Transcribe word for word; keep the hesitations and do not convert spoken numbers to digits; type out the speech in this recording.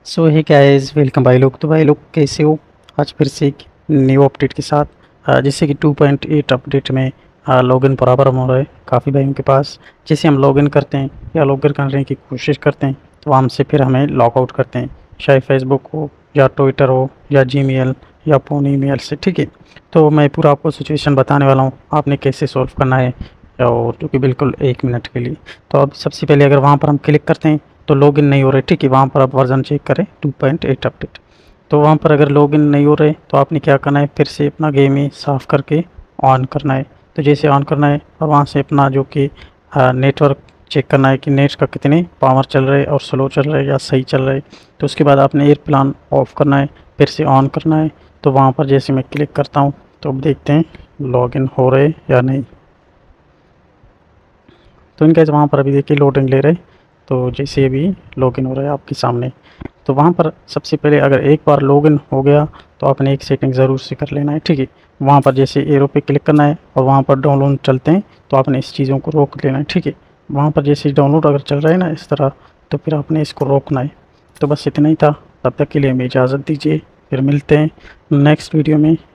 सो hey guys, welcome भाई लोग। तो भाई लोग कैसे हो? आज फिर से एक न्यू अपडेट के साथ अ, जैसे कि टू पॉइंट एट अपडेट में लॉगिन बराबर हो रहा है काफ़ी भाइयों के पास। जैसे हम लॉगिन करते हैं या लॉगिन करने की कोशिश करते हैं तो वहाँ से फिर हमें लॉग आउट करते हैं, चाहे फेसबुक हो या ट्विटर हो या जीमेल या फ़ोन ईमेल से। ठीक है, तो मैं पूरा आपको सिचुएशन बताने वाला हूँ, आपने कैसे सॉल्व करना है, और जो कि बिल्कुल एक मिनट के लिए। तो अब सबसे पहले अगर वहाँ पर हम क्लिक करते हैं तो लॉगिन नहीं हो रहे। ठीक है, वहाँ पर आप वर्जन चेक करें टू पॉइंट एट अपडेट। तो वहाँ पर अगर लॉगिन नहीं हो रहे तो आपने क्या करना है, फिर से अपना गेम ही साफ़ करके ऑन करना है। तो जैसे ऑन करना है और वहाँ से अपना जो कि नेटवर्क चेक करना है कि नेट का कितने पावर चल रहे और स्लो चल रहे या सही चल रहे। तो उसके बाद आपने एयर प्लान ऑफ करना है, फिर से ऑन करना है। तो वहाँ पर जैसे मैं क्लिक करता हूँ तो अब देखते हैं लॉगिन हो रहे या नहीं। तो इनका वहाँ पर अभी देखिए लोडिंग ले रहे। तो जैसे अभी लॉगिन हो रहा है आपके सामने। तो वहाँ पर सबसे पहले अगर एक बार लॉगिन हो गया तो आपने एक सेटिंग ज़रूर से कर लेना है। ठीक है, वहाँ पर जैसे एरो पे क्लिक करना है और वहाँ पर डाउनलोड चलते हैं तो आपने इस चीज़ों को रोक लेना है। ठीक है, वहाँ पर जैसे डाउनलोड अगर चल रहा है ना इस तरह, तो फिर आपने इसको रोकना है। तो बस इतना ही था, तब तक के लिए हमें इजाज़त दीजिए, फिर मिलते हैं नेक्स्ट वीडियो में।